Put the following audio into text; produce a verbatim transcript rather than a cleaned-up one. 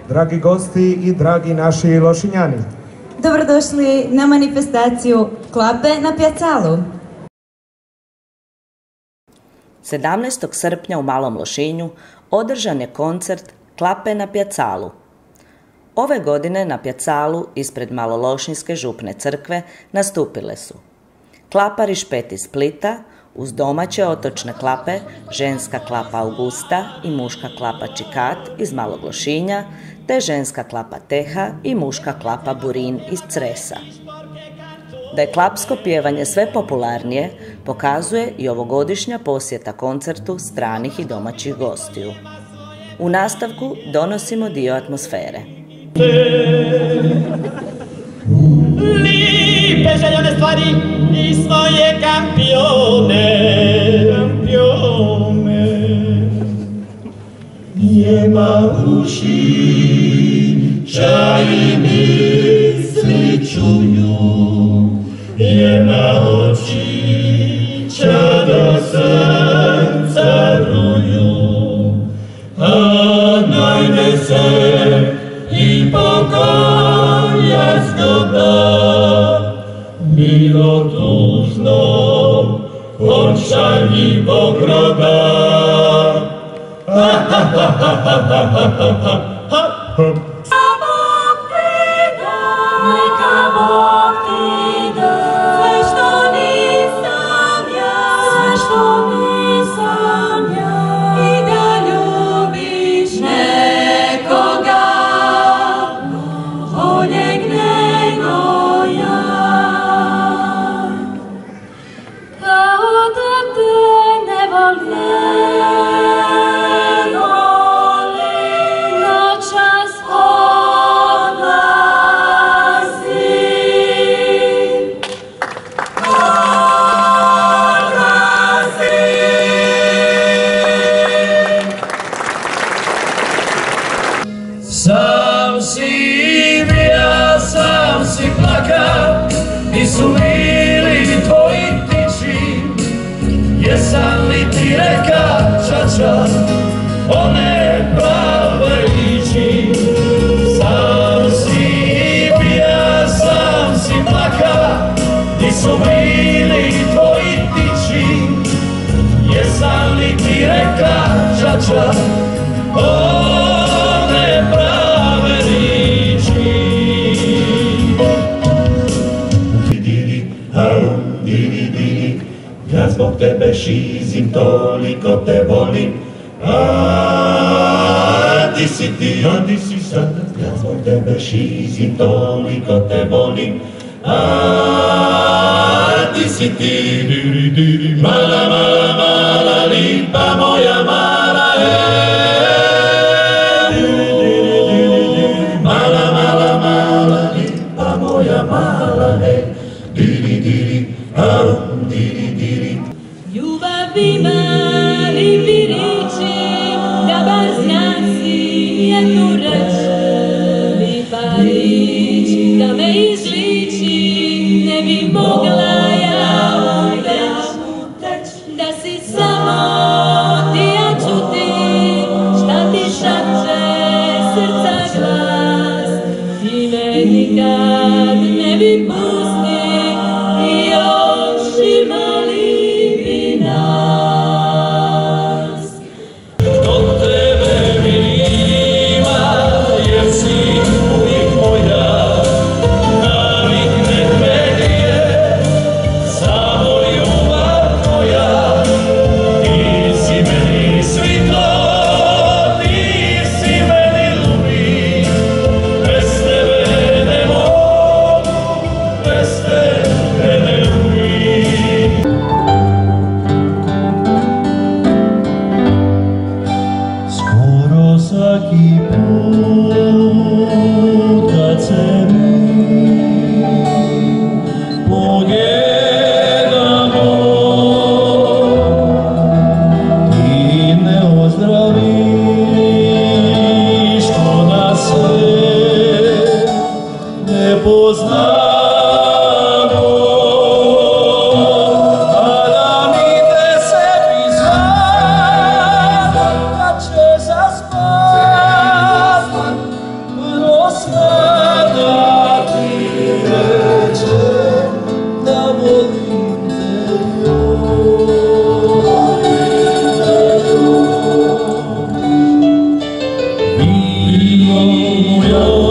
Dragi gosti i dragi naši Lošinjani. Dobrodošli na manifestaciju Klape na Pjacalu. sedamnaestog srpnja u Malom Lošinju održan je koncert Klape na Pjacalu. Ove godine na Pjacalu ispred Malološinske župne crkve nastupile su Klapa Rišpet iz Splita uz domaće otočne klape, ženska klapa Augusta i muška klapa Čikat iz Malog Lošinja, te ženska klapa Teha i muška klapa Burin iz Cresa. Da je klapsko pjevanje sve popularnije, pokazuje i ovogodišnja posjeta koncertu stranih i domaćih gostiju. U nastavku donosimo dio atmosfere. Lipe željene stvari i svoje kampione, kampione. Njema uši čaj misli čuju, njema oči čado srca ruju, a najme se i pokoja zgoda, milo tužno končanjivog roda. Ha ha ha ha ha ha ha ha ha ha. Sam si bija, sam si plaka, nisu bili tvoji tiči. Jesam li ti reka, čača, one prave liči. Sam si bija, sam si plaka, nisu bili tvoji tiči. Jesam li ti reka, čača, one prave liči. Didi, au, didi, didi, ja zbog tebe šizim, toliko te volim. A di si ti, a di si sad, ja zbog tebe šizim, toliko te volim. A di si ti, didi, didi, mala, mala, mala, lipa moja mala, e. Ljubav ima lipi riči, da bar znasi jednu reč. Lipa rič, da me izliči, ne bi mogla ja uteć. Da si samo ti, ja čuti, šta ti šapće srca glas. Ti me nikad ne bi pusti i još imali Dio